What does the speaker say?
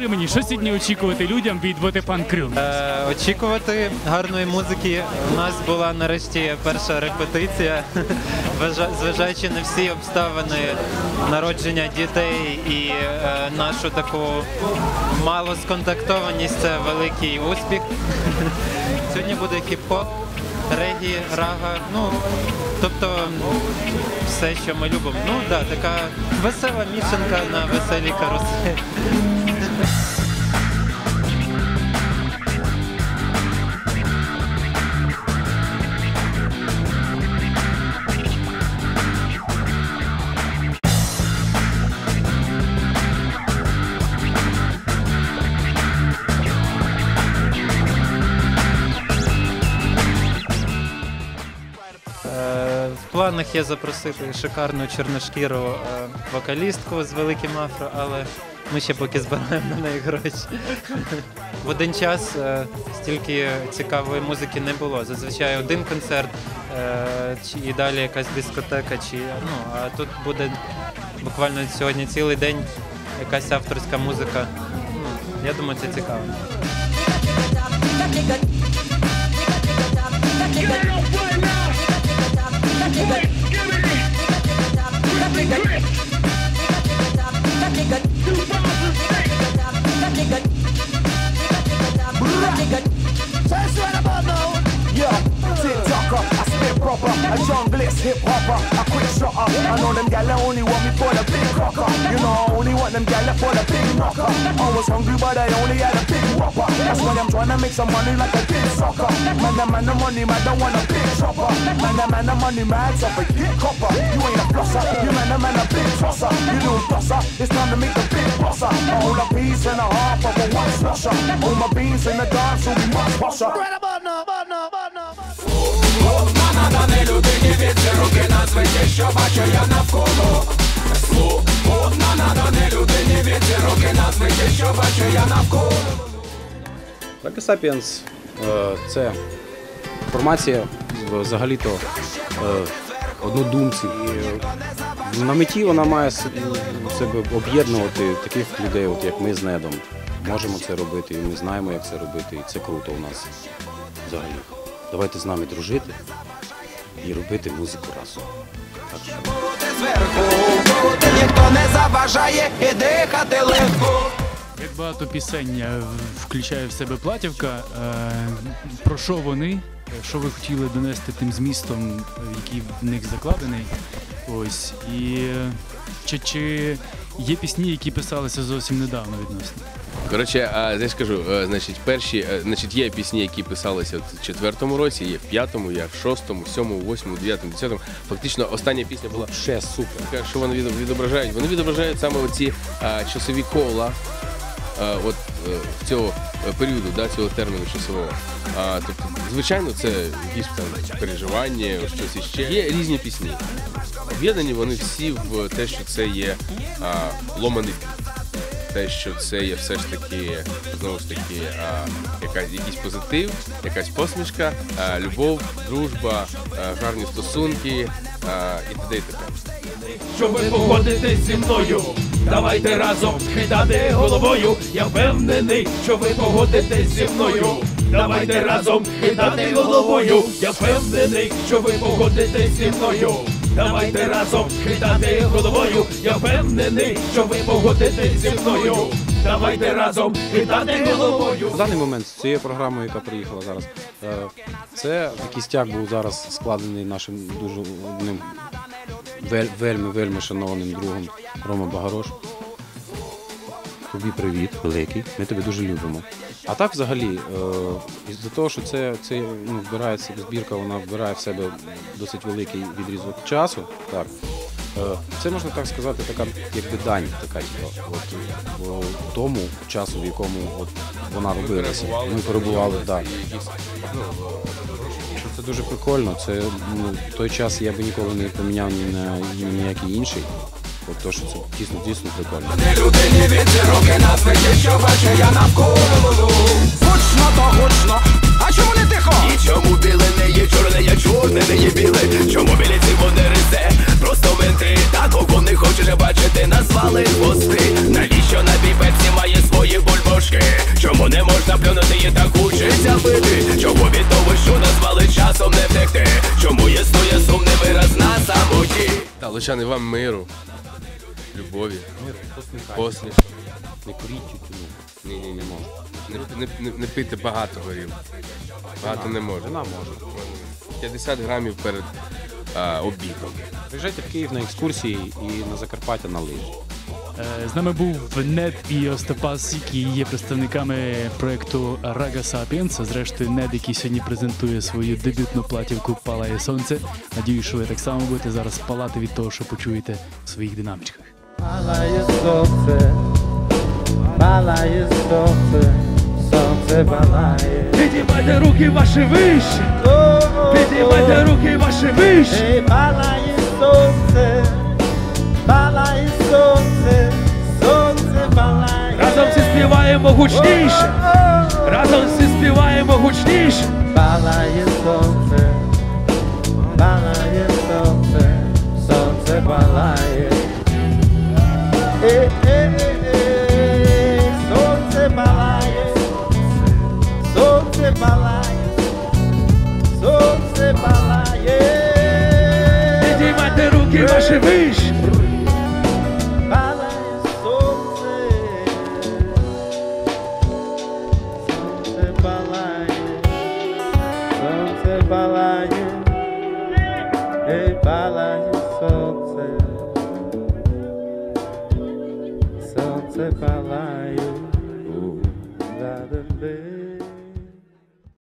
Скажи мені, що сьогодні очікувати людям від Ботефан Крю? Очікувати гарної музики. У нас була нарешті перша репетиція, зважаючи на всі обставини народження дітей і нашу таку малу сконтактованість, це великий успіх. Сьогодні буде хіп-хоп, регі, рага, тобто все, що ми любимо. Така весела мішанка на веселій каруселі. В планах є запросити шикарну чорношкіру вокалістку з великим афро, але ми ще поки збираємо на неї гроші. В один час стільки цікавої музики не було. Зазвичай один концерт і далі якась дискотека, а тут буде буквально сьогодні цілий день якась авторська музика. Я думаю, це цікаво. A junglist, hip-hopper, a quick shotter. I know them gal only want me for the big cocker. You know I only want them gal for the big knocker. I was hungry but I only had a big whopper. That's why I'm trying to make some money like a big sucker. Man, the money, man, don't want a big chopper. Man, the money, man, so forget copper. You ain't a flosser, you man, a big tosser. You little tosser, it's time to make the big bosser. A whole a piece and a half of a one slusher. All my beans in the dance will be much posher. Right about now. Не людині від руки назвиті, що бачу я навколо. Слуховна наданий людині від руки назвиті, що бачу я навколо. Регі Сапіенс – це формація взагалі-то однодумців. І на меті вона має себе об'єднувати таких людей, як ми з Недом. Можемо це робити, і ми знаємо, як це робити, і це круто у нас взагалі. Давайте з нами дружити і робити музику разом. Ніхто не заважає і дихати легко. Як багато пісень включає в себе Платівка, про що вони, що ви хотіли донести тим змістом, який в них закладений, ось, і чи є пісні, які писалися зовсім недавно відносно? Коротше, я скажу, є пісні, які писалися в 4-му році, є в 5-му, є в 6-му, 7-му, 8-му, 9-му, 10-му. Фактично, остання пісня була ще супер. Що вони відображають? Вони відображають саме оці часові кола цього періоду, цього терміну часового. Тобто, звичайно, це якісь там переживання, щось іще. Є різні пісні. Об'єднані вони всі в те, що це є ломаний. Те, що це є все ж таки, знову ж таки, якийсь позитив, якась посмішка, любов, дружба, гарні стосунки і т.д. і т.п. Щоб ви погодитесь зі мною, давайте разом хитати головою. Я впевнений, що ви погодитесь зі мною. Давайте разом хитати головою. Я впевнений, що ви погодитесь зі мною. Давайте разом хитати головою. Я впевнений, що ви погодитесь зі мною. Давайте разом хитати головою. В даний момент з цією програмою, яка приїхала зараз, це кістяк був зараз складений нашим дуже одним вельми шанованим другом Рома Багарош. Тобі привіт, великий, ми тебе дуже любимо. А так взагалі, із-за того, що це вбирає збірка, вона вбирає в себе досить великий відрізок часу, так, це, можна так сказати, така якби дань, така, тому часу, в якому вона робилася. Ми перебували, так. Це дуже прикольно, це той час я би ніколи не поміняв ні на ніякий інший. То, що це дійсно прикольно. Людині від руки назвиті, що бачу я навколо. Гучно то гучно, а чому не тихо? І чому біле не є чорне, я чорне не є біле? Чому білі ці вони рисе? Просто менти, та кого не хочеш бачити, назвали хвости. Навіщо на піпеці має свої боль? Лучани, вам миру, любові, посмішок. Не куріть тютюну. Ні. Не пийте багато горілки. Багато не можна. Вона може. 50 грамів перед обідом. Приїжджайте в Київ на екскурсії і на Закарпаття на лижі. З нами був Нед і Остапас, які є представниками проєкту Рага Sapiens. Зрештою, Нед, який сьогодні презентує свою дебютну платівку «Палає сонце». Надію, що ви так само будете зараз палати від того, що почуєте в своїх динамічках. Палає сонце, палає сонце, сонце палає. Підіймайте руки ваші вище, підіймайте руки ваші вище. Ей, палає сонце, палає сонце, сонце палає. Разом всі співаємо гучніше, разом всі співаємо гучніше. Палає сонце, палає сонце, сонце палає. Сонце палає, сонце палає, сонце палає. Підіймайте руки ваші вище. Палає сонце, сонце палає, сонце палає, ей, палає сонце, сонце палає.